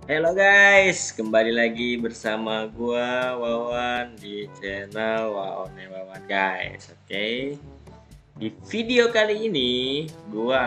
Halo guys, kembali lagi bersama gua Wawan di channel Wawan guys. Oke. Di video kali ini gua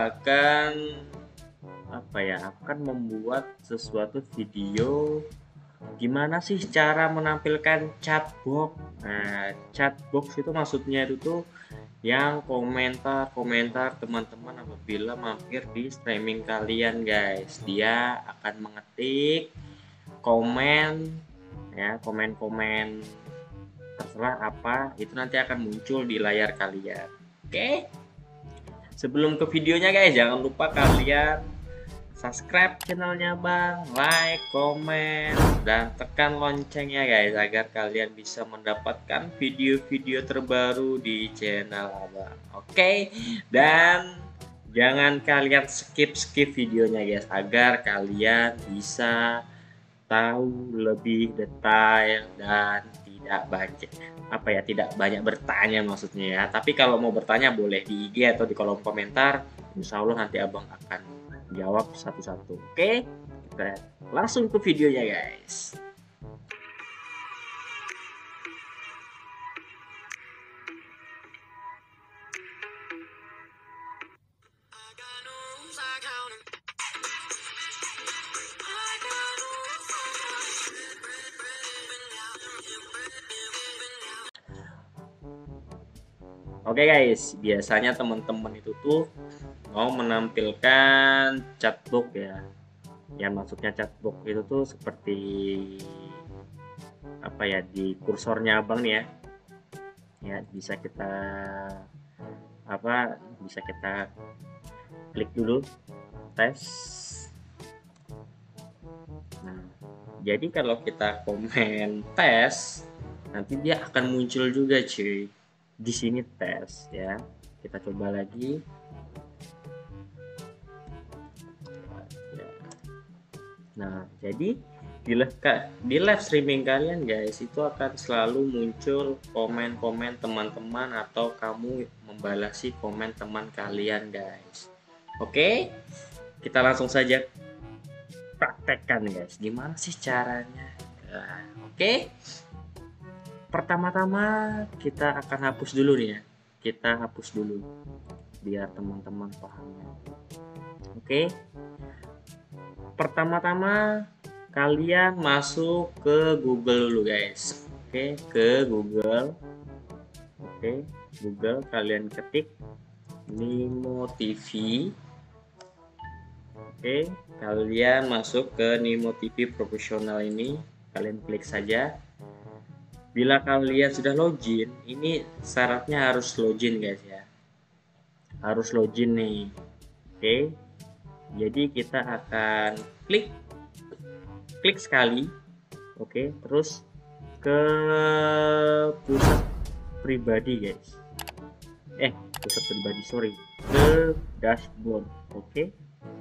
akan membuat sesuatu video gimana sih cara menampilkan chatbox. Nah, chatbox itu maksudnya itu tuh yang komentar-komentar teman-teman apabila mampir di streaming kalian guys. Dia akan mengetik komen ya, komen-komen terserah apa itu nanti akan muncul di layar kalian. Oke, sebelum ke videonya guys, jangan lupa kalian subscribe channelnya bang, like, komen, dan tekan loncengnya guys agar kalian bisa mendapatkan video-video terbaru di channel abang. Oke, dan jangan kalian skip videonya guys agar kalian bisa tahu lebih detail dan tidak banyak bertanya maksudnya ya. Tapi kalau mau bertanya boleh di IG atau di kolom komentar, insya Allah nanti abang akan jawab satu-satu. Oke, kita langsung ke videonya guys. Oke guys, biasanya teman-teman itu tuh mau menampilkan chatbox ya. Yang maksudnya chatbox itu tuh seperti apa ya, di kursornya abang nih ya. Ya, bisa kita klik dulu tes. Nah, jadi kalau kita komen tes, nanti dia akan muncul juga cuy. Di sini tes ya. Kita coba lagi. Nah, jadi di live streaming kalian guys, itu akan selalu muncul komen-komen teman-teman atau kamu membalasi komen teman kalian guys. Oke, kita langsung saja praktekkan guys. Gimana sih caranya? Nah, oke. Pertama-tama kita akan hapus dulu nih ya. Kita hapus dulu biar teman-teman paham ya. Oke. Pertama-tama kalian masuk ke Google dulu guys. Oke, ke Google. Oke, Google kalian ketik Nimo TV. Oke, kalian masuk ke Nimo TV profesional ini, kalian klik saja. Bila kalian sudah login, ini syaratnya harus login guys ya. Harus login nih. Oke. Jadi kita akan klik sekali. Oke, terus ke pusat pribadi guys. Pusat pribadi, sorry. Ke dashboard. Oke.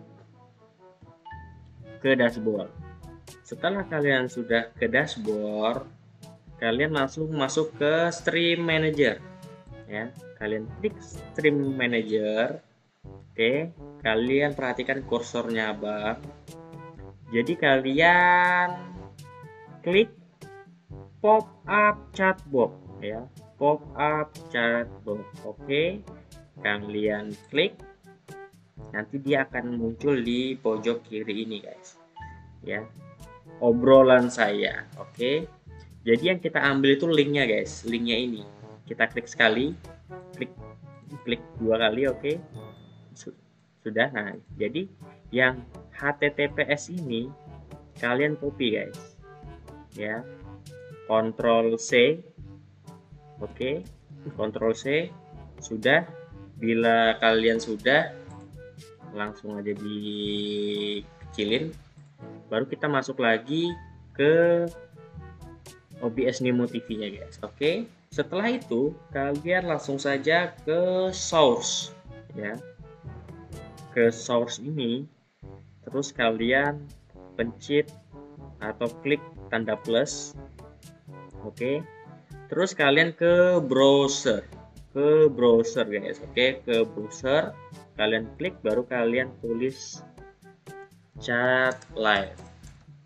Ke dashboard. Setelah kalian sudah ke dashboard, kalian langsung masuk ke stream manager ya. Kalian klik stream manager. Oke, kalian perhatikan kursornya abang. Jadi kalian klik pop up chatbox ya, pop up chatbox. Oke, kalian klik, nanti dia akan muncul di pojok kiri ini guys ya, obrolan saya. Oke, jadi yang kita ambil itu linknya guys, linknya ini kita klik sekali, klik dua kali. Oke, sudah. Nah, jadi yang HTTPS ini kalian copy guys ya, Ctrl C. Oke, Ctrl C. Sudah. Bila kalian sudah, langsung aja dikecilin, baru kita masuk lagi ke OBS Nimo TV nya guys. Oke, setelah itu kalian langsung saja ke source ya, ke source ini, terus kalian pencet atau klik tanda plus. Oke, terus kalian ke browser guys. Oke, ke browser kalian klik, baru kalian tulis chat live.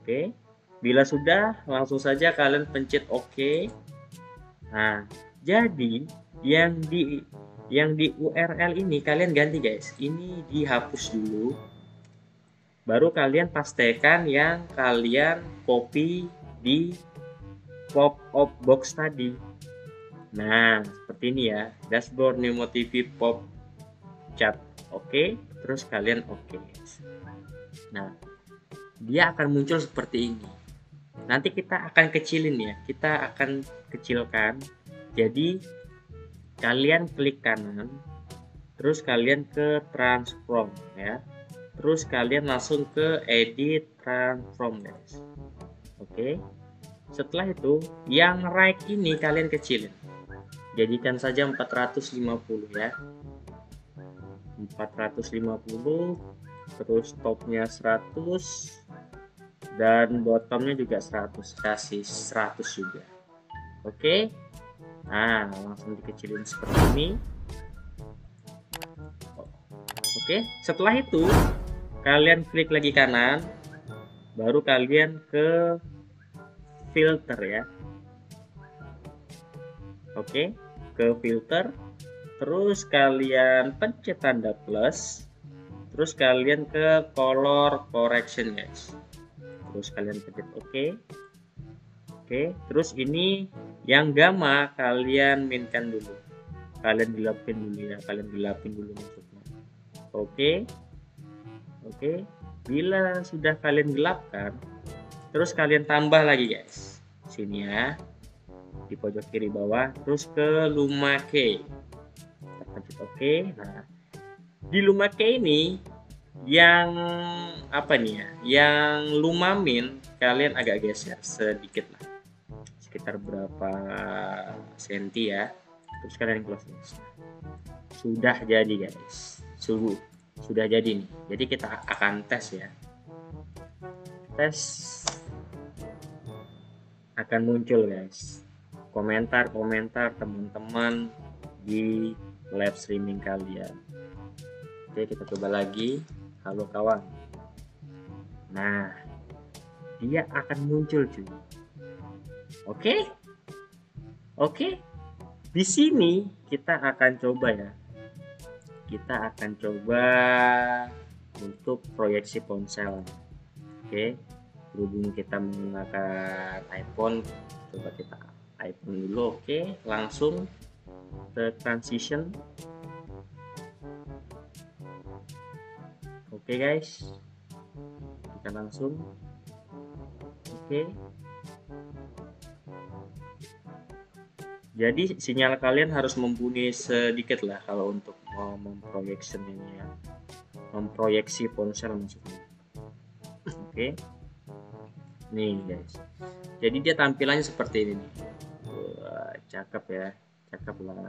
Oke. Bila sudah, langsung saja kalian pencet oke. Nah, jadi yang di URL ini kalian ganti guys. Ini dihapus dulu. Baru kalian pastikan yang kalian copy di pop-up box tadi. Nah, seperti ini ya. Dashboard Nemo TV pop chat. Oke, terus kalian oke. Nah, dia akan muncul seperti ini. Nanti kita akan kecilin ya. Kita akan kecilkan. Jadi kalian klik kanan, terus kalian ke transform ya. Terus kalian langsung ke edit transform guys. Oke. Setelah itu yang right ini kalian kecilin. Jadikan saja 450 ya. 450, terus topnya 100 dan bottomnya juga 100, kasih 100 juga. Oke. Nah, langsung dikecilin seperti ini. Oke, setelah itu kalian klik lagi kanan, baru kalian ke filter ya. Oke, ke filter, terus kalian pencet tanda plus, terus kalian ke color correction guys. Terus kalian pencet oke. Oke, terus ini yang gamma kalian mainkan dulu. Kalian gelapin dulu ya, kalian gelapin dulu maksudnya. Oke. Oke, bila sudah kalian gelapkan, terus kalian tambah lagi guys. Sini ya. Di pojok kiri bawah, terus ke Luma Key. Kita pencet oke. Nah, di Luma Key ini yang apa nih ya? Yang Lumamin kalian agak geser sedikit lah. Sekitar berapa senti ya. Terus kalian close guys. Sudah jadi guys. Sudah jadi nih. Jadi kita akan tes ya. Tes akan muncul guys. Komentar-komentar teman-teman di live streaming kalian. Oke, kita coba lagi. Halo kawan. Nah, dia akan muncul cuy. Oke. Oke. Di sini kita akan coba ya. Kita akan coba untuk proyeksi ponsel. Oke. Berhubung kita menggunakan iPhone, coba kita iPhone dulu. Oke, langsung ke transition. Oke guys, kita langsung. Oke. Jadi sinyal kalian harus mumpuni sedikit lah kalau untuk mau memproyeksi ini ya, memproyeksi ponsel maksudnya. Oke. Nih guys, jadi dia tampilannya seperti ini nih. Wah, cakep ya, cakep lah.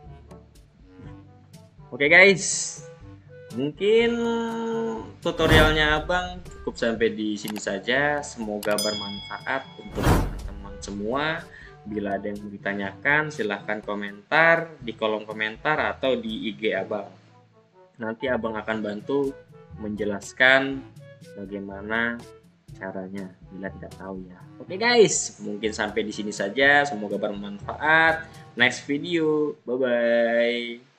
Oke guys, mungkin tutorialnya abang cukup sampai di sini saja. Semoga bermanfaat untuk teman-teman semua. Bila ada yang mau ditanyakan, silahkan komentar di kolom komentar atau di IG abang. Nanti abang akan bantu menjelaskan bagaimana caranya bila tidak tahu ya. Oke guys, mungkin sampai di sini saja. Semoga bermanfaat. Next video, bye bye.